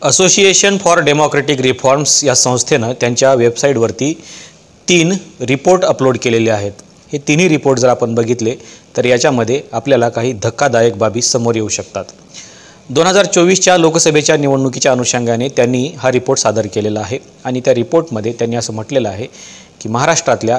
Association for democratic reforms या संस्थेनं त्यांच्या वेबसाईटवरती 3 रिपोर्ट अपलोड केलेले आहेत। हे तिन्ही रिपोर्ट जर आपण बघितले तर याच्यामध्ये आपल्याला काही धक्कादायक बाबी समोर येऊ शकतात। 2024च्या लोकसभेच्या निवडणुकीच्या अनुषंगाने त्यांनी हा रिपोर्ट सादर केलेला आहे आणि त्या रिपोर्टमध्ये त्यांनी असं म्हटलेलं आहे की महाराष्ट्रातल्या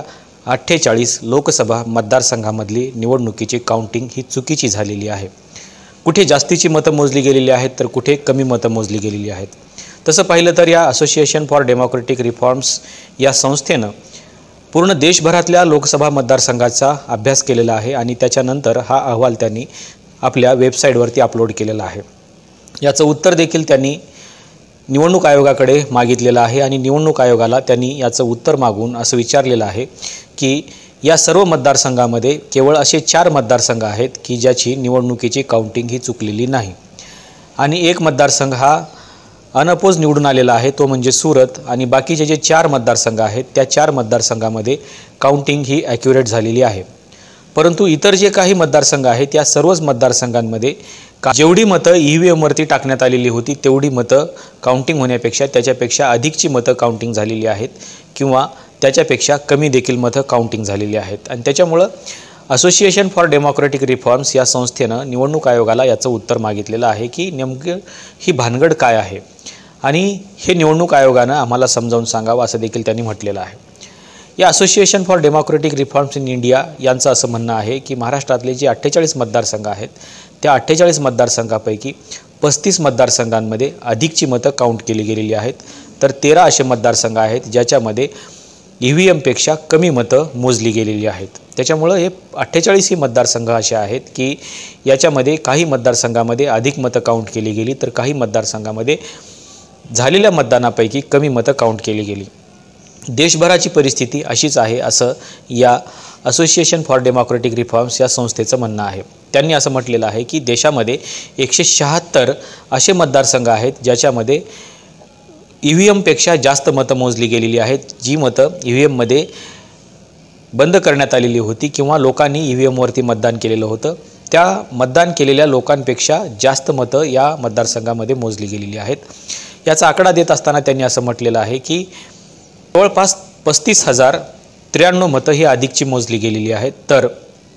48 लोकसभा मतदारसंघामधली निवडणुकीची काउंटिंग ही चुकीची झालेली आहे। कुठे जास्तीची मतं मोजली गेलेली आहेत तर कुठे कमी मतं मोजली गेलेली आहेत। तसं पाहिलं तर या असोसिएशन फॉर डेमोक्रेटिक रिफॉर्म्स या संस्थेनं पूर्ण देशभरातल्या लोकसभा मतदारसंघाचा अभ्यास केलेला आहे आणि त्याच्यानंतर हा अहवाल त्यांनी आपल्या वेबसाईटवरती अपलोड केलेला आहे। याचं उत्तर देखील त्यांनी निवडणूक आयोगाकडे मागितलेलं आहे आणि निवडणूक आयोगाला त्यांनी याचं उत्तर मागून असं विचारलेलं आहे की या सर्व मतदारसंघामध्ये केवळ असे 4 मतदारसंघ आहेत की ज्याची निवडणुकीची काउंटिंग ही चुकलेली नाही आणि एक मतदारसंघ हा अनअपोज निवडून आलेला आहे, तो म्हणजे सुरत, आणि बाकीचे जे 4 मतदारसंघ आहेत त्या 4 मतदारसंघामध्ये काउंटिंग ही ॲक्युरेट झालेली आहे। परंतु इतर जे काही मतदारसंघ आहेत या सर्वच मतदारसंघांमध्ये जेवढी मतं EVMवरती टाकण्यात आलेली होती तेवढी मतं काउंटिंग होण्यापेक्षा त्याच्यापेक्षा अधिकची मतं काउंटिंग झालेली आहेत किंवा त्याच्यापेक्षा कमी देखील मतं काउंटिंग झालेली आहेत। आणि त्याच्यामुळं असोसिएशन फॉर डेमोक्रेटिक रिफॉर्म्स या संस्थेनं निवडणूक आयोगाला याचं उत्तर मागितलेलं आहे की नेमकं ही भानगड काय आहे आणि हे निवडणूक आयोगानं आम्हाला समजावून सांगावं असं देखील त्यांनी म्हटलेलं आहे। या association for democratic reforms in India यांचं असं म्हणणं आहे की महाराष्ट्रातले जे 48 मतदारसंघ आहेत त्या 48 मतदारसंघापैकी 35 मतदारसंघांमध्ये अधिकची मतं काउंट केली गेलेली आहेत, तर 13 असे मतदारसंघ आहेत ज्याच्यामध्ये EVMपेक्षा कमी मतं मोजली गेलेली आहेत। त्याच्यामुळं हे 48 ही मतदारसंघ असे आहेत की याच्यामध्ये काही मतदारसंघामध्ये अधिक मतं काउंट केली गेली तर काही मतदारसंघामध्ये झालेल्या मतदानापैकी कमी मतं काउंट केली गेली। देशभराची परिस्थिती अशीच आहे असं या असोसिएशन फॉर डेमोक्रेटिक रिफॉर्म्स या संस्थेचं म्हणणं आहे। त्यांनी असं म्हटलेलं आहे की देशामध्ये 176 असे मतदारसंघ आहेत ज्याच्यामध्ये EVMपेक्षा जास्त मतं मोजली गेलेली आहेत, जी मतं EVMमध्ये बंद करण्यात आलेली होती किंवा लोकांनी EVMवरती मतदान केलेलं होतं, त्या मतदान केलेल्या लोकांपेक्षा जास्त मतं या मतदारसंघामध्ये मोजली गेलेली आहेत। याचा आकडा देत असताना त्यांनी असं म्हटलेलं आहे की जवळपास 35,093 मतं ही अधिकची मोजली गेलेली आहेत, तर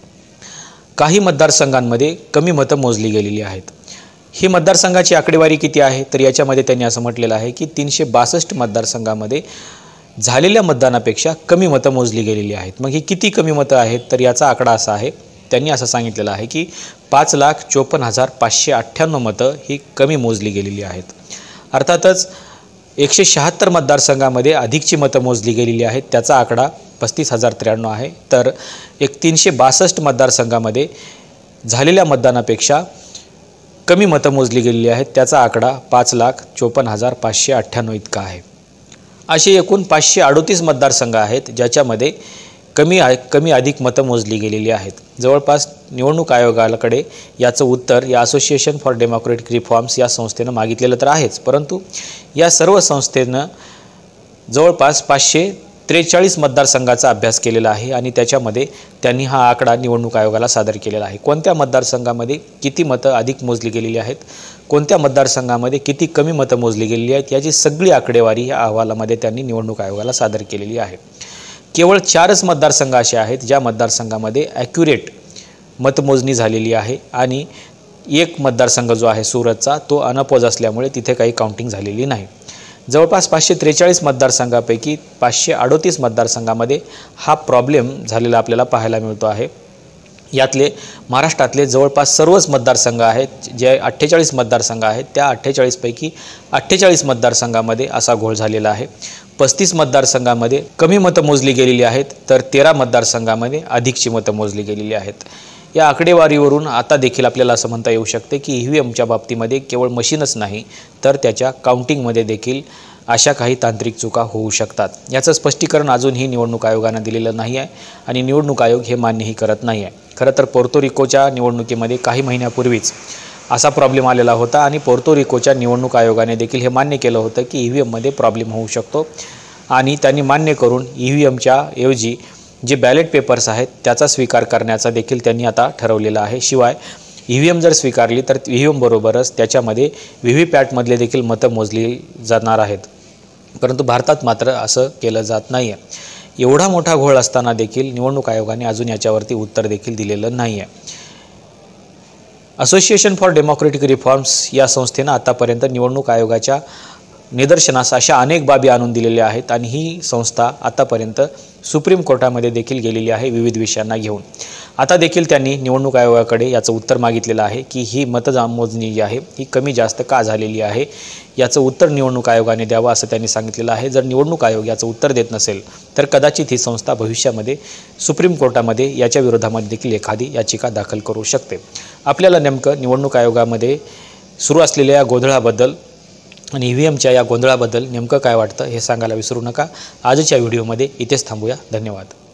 काही मतदारसंघांमध्ये कमी मतं मोजली गेलेली आहेत। ही मतदारसंघाची आकडेवारी किती आहे तर याच्यामध्ये त्यांनी असं म्हटलेलं आहे की 362 मतदारसंघामध्ये झालेल्या मतदानापेक्षा कमी मतं मोजली गेलेली आहेत। मग ही किती कमी मतं आहेत तर याचा आकडा असा आहे, त्यांनी असं सांगितलेलं आहे की 5,54,598 मतं ही कमी मोजली गेलेली आहेत। अर्थातच 176 मतदारसंघामध्ये अधिकची मतं मोजली गेलेली आहेत, त्याचा आकडा 35,093 आहे, तर 362 मतदारसंघामध्ये झालेल्या मतदानापेक्षा कमी मतं मोजली गेलेली आहेत, त्याचा आकडा 5,54,598 इतका आहे। असे एकूण 538 मतदारसंघ आहेत ज्याच्यामध्ये कमी अधिक मतं मोजली गेलेली आहेत। जवळपास निवडणूक आयोगाकडे याचं उत्तर या असोसिएशन फॉर डेमोक्रेटिक रिफॉर्म्स या संस्थेनं मागितलेलं तर आहेच, परंतु या सर्व संस्थेनं जवळपास 543 मतदारसंघाचा अभ्यास केलेला आहे आणि त्याच्यामध्ये त्यांनी हा आकडा निवडणूक आयोगाला सादर केलेला आहे। कोणत्या मतदारसंघामध्ये किती मतं अधिक मोजली गेलेली आहेत, कोणत्या मतदारसंघामध्ये किती कमी मतं मोजली गेलेली आहेत, याची सगळी आकडेवारी या अहवालामध्ये त्यांनी निवडणूक आयोगाला सादर केलेली आहे। केवळ 4च मतदारसंघ असे आहेत ज्या मतदारसंघामध्ये ॲक्युरेट मतमोजणी झालेली आहे आणि एक मतदारसंघ जो आहे सुरतचा तो अनअपोज असल्यामुळे तिथे काही काउंटिंग झालेली नाही। जवळपास 543 मतदारसंघापैकी 538 मतदारसंघामध्ये हा प्रॉब्लेम झालेला आपल्याला पाहायला मिळतो आहे। यातले महाराष्ट्रातले जवळपास सर्वच मतदारसंघ आहेत, जे 48 मतदारसंघ आहेत त्या 48 पैकी 48 मतदारसंघामध्ये असा घोळ झालेला आहे। 35 मतदारसंघामध्ये कमी मतं मोजली गेलेली आहेत, तर 13 मतदारसंघामध्ये अधिकची मतं मोजली गेलेली आहेत। या आकडेवारीवरून आता देखील आपल्याला असं म्हणता येऊ शकते की EVMच्या बाबतीमध्ये केवळ मशीनच नाही तर त्याच्या काउंटिंगमध्ये देखील अशा काही तांत्रिक चुका होऊ शकतात। याचं स्पष्टीकरण अजूनही निवडणूक आयोगानं दिलेलं नाही आहे आणि निवडणूक आयोग हे मान्यही करत नाही आहे। खरं तर पोर्तो रिकोच्या निवडणुकीमध्ये काही महिन्यापूर्वीच असा प्रॉब्लेम आलेला होता आणि पोर्तो रिकोच्या निवडणूक आयोगाने देखील हे मान्य केलं होतं की EVMमध्ये प्रॉब्लेम होऊ शकतो आणि त्यांनी मान्य करून EVMच्या ऐवजी जे बॅलेट पेपर्स आहेत त्याचा स्वीकार करण्याचा देखील त्यांनी आता ठरवलेलं आहे। शिवाय EVM जर स्वीकारली तर EVM बरोबरच त्याच्यामध्ये VVPATमधले देखील मतं मोजली जाणार आहेत, परंतु भारतात मात्र असं केलं जात नाही आहे। एवढा मोठा घोळ असताना देखील निवडणूक आयोगाने अजून याच्यावरती उत्तर देखील दिलेलं नाही आहे। असोसिएशन फॉर डेमोक्रेटिक रिफॉर्म्स या संस्थेनं आतापर्यंत निवडणूक आयोगाच्या निदर्शनास अशा अनेक बाबी आणून दिलेल्या आहेत आणि ही संस्था आतापर्यंत सुप्रीम कोर्टामध्ये देखील गेलेली आहे विविध विषयांना घेऊन। आता देखील त्यांनी निवडणूक आयोगाकडे याचं उत्तर मागितलेलं आहे की ही मतमोजणी जी आहे ही कमी जास्त का झालेली आहे, याचं उत्तर निवडणूक आयोगाने द्यावं असं त्यांनी सांगितलेलं आहे। जर निवडणूक आयोग याचं उत्तर देत नसेल तर कदाचित ही संस्था भविष्यामध्ये सुप्रीम कोर्टामध्ये याच्या विरोधामध्ये देखील एखादी याचिका दाखल करू शकते। आपल्याला नेमकं निवडणूक आयोगामध्ये सुरू असलेल्या या गोंधळाबद्दल आणि EVMच्या या गोंधळाबद्दल नेमकं काय वाटतं हे सांगायला विसरू नका। आजच्या व्हिडिओमध्ये इथेच थांबूया। धन्यवाद।